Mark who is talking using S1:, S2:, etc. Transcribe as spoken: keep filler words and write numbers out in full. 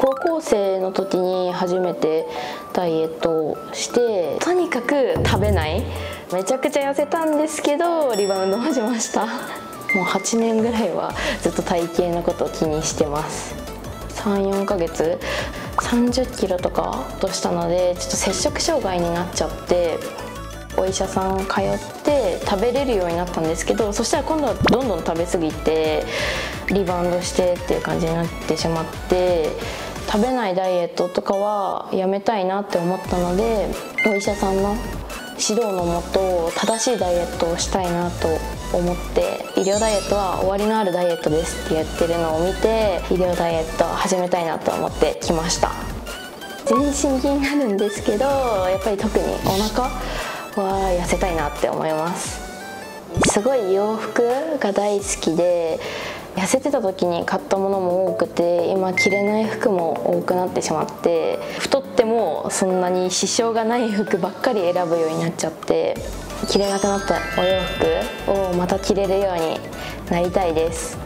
S1: 高校生の時に初めてダイエットをして、とにかく食べない、めちゃくちゃ痩せたんですけどリバウンドもしました。もうはちねんぐらいはずっと体型のことを気にしてます。さん、よんかげつさんじゅっキロとか落としたので、ちょっと摂食障害になっちゃって、お医者さん通って食べれるようになったんですけど、そしたら今度はどんどん食べ過ぎてリバウンドしてっていう感じになってしまって、食べないダイエットとかはやめたいなって思ったので、お医者さんの指導のもと正しいダイエットをしたいなと思って、医療ダイエットは終わりのあるダイエットですって言ってるのを見て、医療ダイエットを始めたいなと思ってきました。全身気になるんですけど、やっぱり特にお腹は痩せたいなって思います。すごい洋服が大好きで、痩せてた時に買ったものも多くて、今着れない服も多くなってしまって、太ってもそんなに支障がない服ばっかり選ぶようになっちゃって、着れなくなったお洋服をまた着れるようになりたいです。